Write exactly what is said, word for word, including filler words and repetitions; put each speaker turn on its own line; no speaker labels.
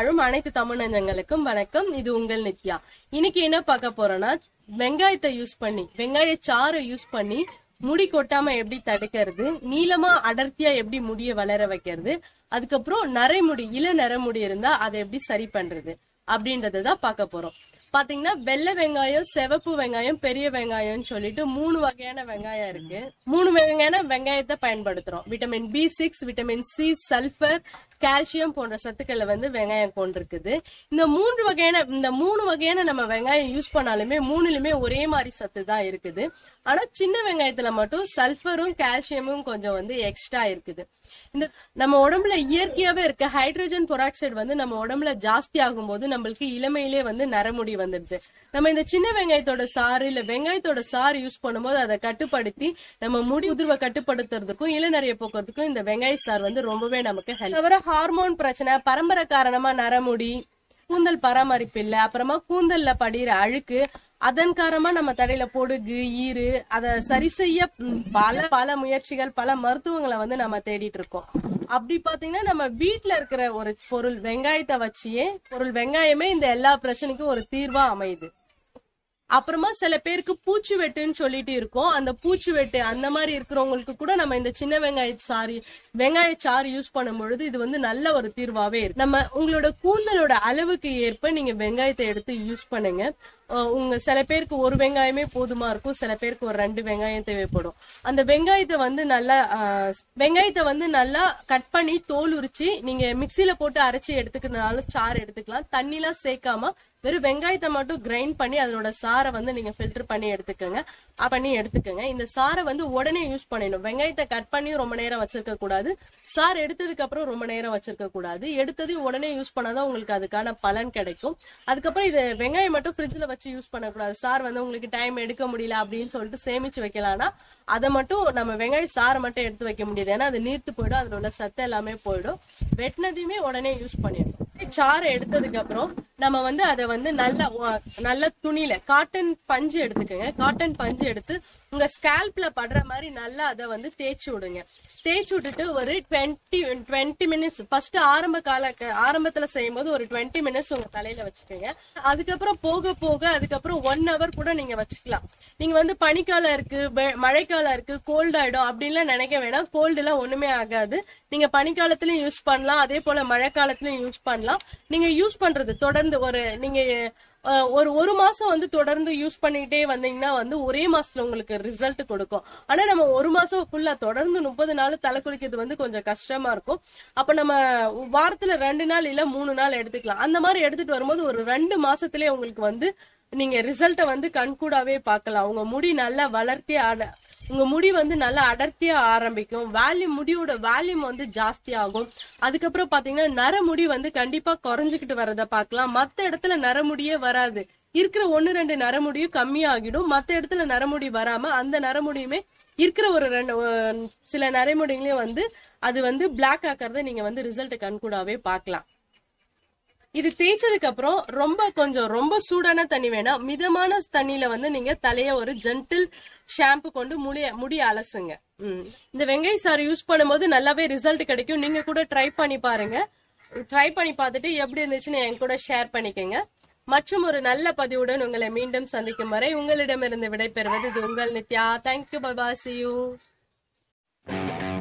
வாழும் அனைத்து தமிழ் நெஞ்சங்களுக்கும் வணக்கம். இது உங்கள் நித்யா. இன்னைக்கு என்ன பார்க்க போறோம்னா, வெங்காயத்தை யூஸ் பண்ணி வெங்காய சாறை யூஸ் பண்ணி முடி கொட்டாம எப்படி தடுக்கிறது, நீளமா அடர்த்தியா எப்படி முடிய வளர வைக்கிறது, அதுக்கப்புறம் நரைமுடி இள நரைமுடி இருந்தா அதை எப்படி சரி பண்றது அப்படின்றதான் பார்க்க போறோம். பாத்தீங்கன்னா வெள்ளை வெங்காயம், சிவப்பு வெங்காயம், பெரிய வெங்காயம்னு சொல்லிட்டு மூணு வகையான வெங்காயம் இருக்கு. மூணு வகையான வெங்காயத்தை பயன்படுத்துறோம். Vitamin B six, vitamin C, sulphur, calcium போன்ற சத்துக்களை வந்து வெங்காயம் கொண்டிருக்குது. இந்த மூன்று வகையான இந்த மூணு வகையான நம்ம வெங்காயம் யூஸ் பண்ணாலுமே மூணுலுமே ஒரே மாதிரி சத்து தான் இருக்குது. ஆனா சின்ன வெங்காயத்துல மட்டும் சல்பரும் கால்சியமும் கொஞ்சம் வந்து எக்ஸ்ட்ரா இருக்குது. இந்த நம்ம உடம்புல இயற்கையாவே இருக்க ஹைட்ரஜன் பெராக்சைடு வந்து நம்ம உடம்புல ஜாஸ்தி ஆகும் போது நம்மளுக்கு இளமையிலே வந்து நரமுடி வந்துடுது. நம்ம இந்த சின்ன வெங்காயத்தோட சாறு இல்ல வெங்காயத்தோட சாறு யூஸ் பண்ணும்போது அதை கட்டுப்படுத்தி நம்ம முடி உதிர்வை கட்டுப்படுத்துறதுக்கும் இளநரைய போக்குறதுக்கும் இந்த வெங்காய சாறு வந்து ரொம்பவே நமக்கு ஹெல்ப். தவிர ஹார்மோன் பிரச்சனை, பரம்பரை காரணமா நரமுடி, கூந்தல் பராமரிப்பு இல்ல, அப்புறமா கூந்தல்ல படிகிற அழுக்கு, அதன் காரணமா நம்ம தடையில பொடுகு, ஈறு, அதை சரி செய்ய பல பல முயற்சிகள், பல மருத்துவங்களை வந்து நம்ம தேடிட்டு இருக்கோம். அப்படி பாத்தீங்கன்னா நம்ம வீட்டுல இருக்கிற ஒரு பொருள் வெங்காயத்தை வச்சியே பொருள் வெங்காயமே இந்த எல்லா பிரச்சனைக்கும் ஒரு தீர்வா அமையுது. அப்புறமா சில பேருக்கு பூச்சி வெட்டுன்னு சொல்லிட்டு இருக்கோம். அந்த பூச்சி வெட்டு அந்த மாதிரி இருக்கிறவங்களுக்கு கூட நம்ம இந்த சின்ன வெங்காய சாறு வெங்காய சாறு யூஸ் பண்ணும் பொழுது இது வந்து நல்ல ஒரு தீர்வாவே இருக்கு. நம்ம உங்களோட கூந்தலோட அளவுக்கு ஏற்ப நீங்க வெங்காயத்தை எடுத்து யூஸ் பண்ணுங்க. உங்க சில பேருக்கு ஒரு வெங்காயமே போதுமா இருக்கும், சில பேருக்கு ஒரு ரெண்டு வெங்காயம் தேவைப்படும். அந்த வெங்காயத்தை வந்து நல்லா வெங்காயத்தை வந்து நல்லா கட் பண்ணி தோல் உரிச்சு நீங்க மிக்சியில போட்டு அரைச்சி எடுத்துக்கிறதுனாலும் சாறு எடுத்துக்கலாம். தண்ணிலாம் சேர்க்காம வெறும் வெங்காயத்தை மட்டும் கிரைண்ட் பண்ணி அதனோட சாரை வந்து நீங்க ஃபில்டர் பண்ணி எடுத்துக்கோங்க பண்ணி எடுத்துக்கோங்க. இந்த சாரை வந்து உடனே யூஸ் பண்ணிடணும். வெங்காயத்தை கட் பண்ணி ரொம்ப நேரம் வச்சிருக்க கூடாது. சார் எடுத்ததுக்கு அப்புறம் ரொம்ப நேரம் வச்சிருக்க கூடாது. எடுத்ததையும் உடனே யூஸ் பண்ணாதான் உங்களுக்கு அதுக்கான பலன் கிடைக்கும். அதுக்கப்புறம் இது வெங்காயம் மட்டும் ஃப்ரிட்ஜ்ல வச்சு யூஸ் பண்ணக்கூடாது. சார் வந்து உங்களுக்கு டைம் எடுக்க முடியல அப்படின்னு சொல்லிட்டு சேமிச்சு வைக்கலாம்னா அதை மட்டும் நம்ம வெங்காய சாரை மட்டும் எடுத்து வைக்க முடியாது. ஏன்னா அது நீர்த்து போயிடும், அதில் உள்ள சத்து எல்லாமே போயிடும். வெட்டினதையுமே உடனே யூஸ் பண்ணிடணும். சாறை எடுத்ததுக்கு அப்புறம் நம்ம வந்து அதை வந்து நல்ல நல்ல துணியில காட்டன் பஞ்சு எடுத்துக்கோங்க. காட்டன் பஞ்சு எடுத்து உங்க ஸ்கேல்ப்ல படுற மாதிரி நல்லா அதை வந்து தேய்ச்சி விடுங்க. தேய்ச்சி விட்டுட்டு ஒரு டுவெண்ட்டி டுவெண்ட்டி மினிட்ஸ் ஃபர்ஸ்ட் ஆரம்ப கால ஆரம்பத்துல செய்யும் போது ஒரு டுவெண்ட்டி மினிட்ஸ் உங்க தலையில வச்சுக்கோங்க. அதுக்கப்புறம் போக போக அதுக்கப்புறம் ஒன் ஹவர் கூட நீங்க வச்சுக்கலாம். நீங்க வந்து பனிக்காலம் இருக்கு, மழைக்காலம் இருக்கு, கோல்ட் ஆயிடும் அப்படின்லாம் நினைக்க வேணாம். கோல்டு எல்லாம் ஒண்ணுமே ஆகாது. நீங்க பனிக்காலத்திலயும் யூஸ் பண்ணலாம், அதே போல மழை காலத்திலயும் யூஸ் பண்ணலாம். நீங்க யூஸ் பண்றது தொடர்ந்து ஒரு நீங்க ஒரு ஒரு மாசம் வந்து தொடர்ந்து யூஸ் பண்ணிக்கிட்டே வந்தீங்கன்னா வந்து ஒரே மாசத்துல உங்களுக்கு ரிசல்ட் கொடுக்கும். ஆனா நம்ம ஒரு மாசம் ஃபுல்லா தொடர்ந்து முப்பது நாள் தலை குளிக்கிறது வந்து கொஞ்சம் கஷ்டமா இருக்கும். அப்ப நம்ம வாரத்துல ரெண்டு நாள் இல்ல மூணு நாள் எடுத்துக்கலாம். அந்த மாதிரி எடுத்துட்டு வரும்போது ஒரு ரெண்டு மாசத்துலயே உங்களுக்கு வந்து நீங்க ரிசல்ட்டை வந்து கண்கூடாவே பார்க்கலாம். உங்க முடி நல்லா வளர்த்தி உங்க முடி வந்து நல்லா அடர்த்தியா ஆரம்பிக்கும். வேல்யூம் முடியோட வேல்யூம் வந்து ஜாஸ்தி ஆகும். அதுக்கப்புறம் பாத்தீங்கன்னா நரமுடி வந்து கண்டிப்பா குறைஞ்சுக்கிட்டு வரத பாக்கலாம். மத்த இடத்துல நரமுடியே வராது. இருக்கிற ஒன்னு ரெண்டு நரமுடியும் கம்மியாகிடும். மத்த இடத்துல நரமுடி வராம அந்த நரமுடியுமே இருக்கிற ஒரு ரெண்டு சில நரைமுடிகளையும் வந்து அது வந்து பிளாக் ஆக்கிறத நீங்க வந்து ரிசல்ட் கண்கூடாவே பாக்கலாம். இது தேய்ச்சதுக்கு அப்புறம் ரொம்ப கொஞ்சம் ரொம்ப சூடான தண்ணி வேணாம், மிதமான தண்ணியில வந்து நீங்க தலைய ஒரு ஜென்டில் ஷாம்பு கொண்டு முடிய முடி அலசுங்க. உம் இந்த வெங்காய சாறு யூஸ் பண்ணும்போது நல்லாவே ரிசல்ட் கிடைக்கும். நீங்க கூட ட்ரை பண்ணி பாருங்க. ட்ரை பண்ணி பார்த்துட்டு எப்படி இருந்துச்சுன்னு என் கூட ஷேர் பண்ணிக்கோங்க. மற்றும் ஒரு நல்ல பதிவுடன் உங்களை மீண்டும் சந்திக்கும் வரை உங்களிடமிருந்து விடைபெறுவது இது உங்கள் Nithya. Thank you, bye bye, see you.